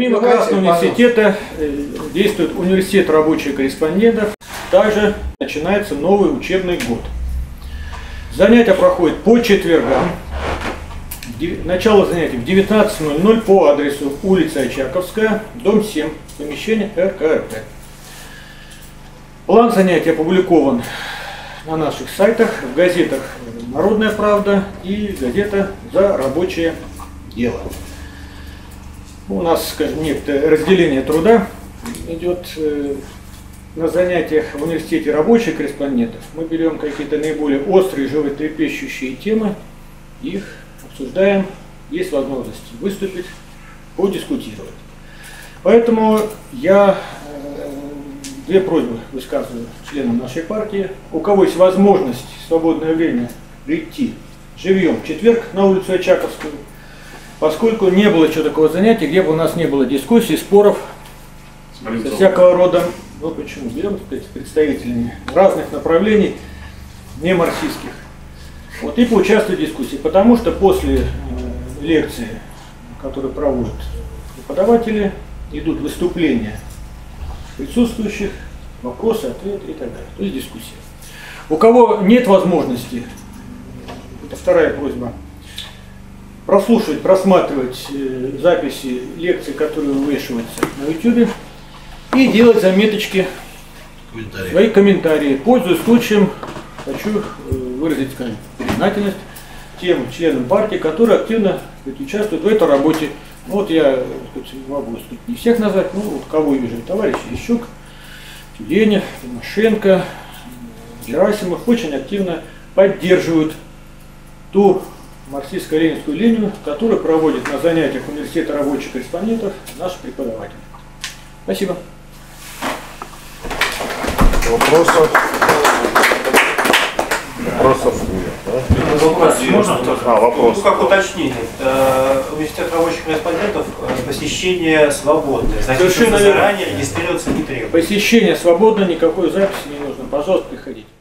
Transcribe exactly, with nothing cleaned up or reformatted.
Помимо Красного университета действует университет рабочих корреспондентов. Также начинается новый учебный год. Занятия проходят по четвергам. Начало занятий в девятнадцать ноль ноль по адресу улица Очаковская, дом семь, помещение эр ка эр пэ. План занятий опубликован на наших сайтах, в газетах «Народная правда» и газета «За рабочее дело». У нас, скажем, некоторое разделение труда идет на занятиях в университете рабочих корреспондентов. Мы берем какие-то наиболее острые, животрепещущие темы, их обсуждаем, есть возможность выступить, подискутировать. Поэтому я две просьбы высказываю членам нашей партии. У кого есть возможность в свободное время прийти живьем в четверг на улицу Очаковскую, поскольку не было еще такого занятия, где бы у нас не было дискуссий, споров, со всякого рода, ну почему, берем представителями разных направлений, не марксистских, вот, и поучаствовать в дискуссии, потому что после э, лекции, которые проводят преподаватели, идут выступления присутствующих, вопросы, ответы и так далее, то есть дискуссия. У кого нет возможности, это вторая просьба, прослушивать, просматривать э, записи лекций, которые вывешиваются на ютубе, и делать заметочки, комментарии. Свои комментарии. Пользуясь случаем, хочу э, выразить, скажем, признательность тем членам партии, которые активно сказать, участвуют в этой работе. Ну, вот я сказать, могу сказать, не всех назвать, ну вот кого я вижу, товарищ Ищук, Тюленев, Тимошенко, Герасимов очень активно поддерживают ту марксистско-ленинскую линию, которую проводит на занятиях университета рабочих корреспондентов наши преподаватели. Спасибо. Вопросов? Вопросов нет, да? Вопрос можно? А, вопрос. Ну, как уточнение. Университет рабочих корреспондентов посещение свободное. Совершенно заранее регистрироваться не требуется. Посещение свободное, никакой записи не нужно. Пожалуйста, приходите.